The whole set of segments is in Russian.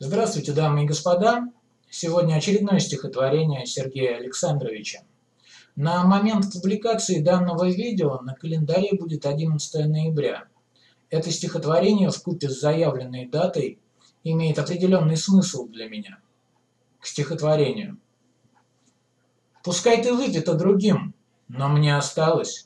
Здравствуйте, дамы и господа! Сегодня очередное стихотворение Сергея Александровича. На момент публикации данного видео на календаре будет 11 ноября. Это стихотворение вкупе с заявленной датой имеет определенный смысл для меня. К стихотворению. Пускай ты выпита другим, но мне осталось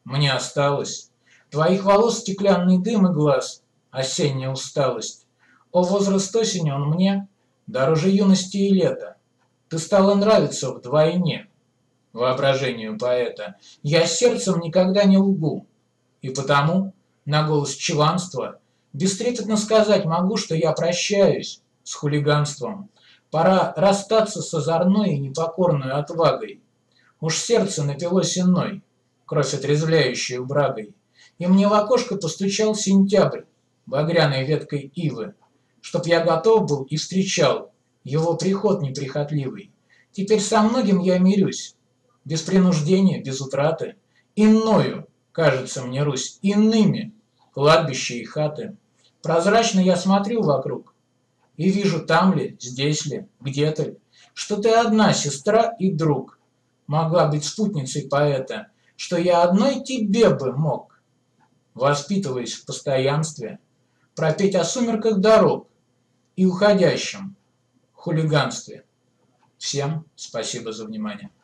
твоих волос стеклянный дым и глаз, осенняя усталость. О, возраст осени он мне дороже юности и лета. Ты стала нравиться вдвойне воображению поэта. Я сердцем никогда не лгу, и потому на голос чванства бестрепетно сказать могу, что я прощаюсь с хулиганством. Пора расстаться с озорной и непокорной отвагой. Уж сердце напилось иной, кровь отрезвляющей брагой. И мне в окошко постучал сентябрь багряной веткой ивы, чтоб я готов был и встречал его приход неприхотливый. Теперь со многим я мирюсь, без принуждения, без утраты. Иною, кажется мне, Русь, иными кладбища и хаты. Прозрачно я смотрю вокруг и вижу, там ли, здесь ли, где-то ли, что ты одна, сестра и друг, могла быть спутницей поэта, что я одной тебе бы мог, воспитываясь в постоянстве, пропеть о сумерках дорог и уходящем хулиганстве. Всем спасибо за внимание.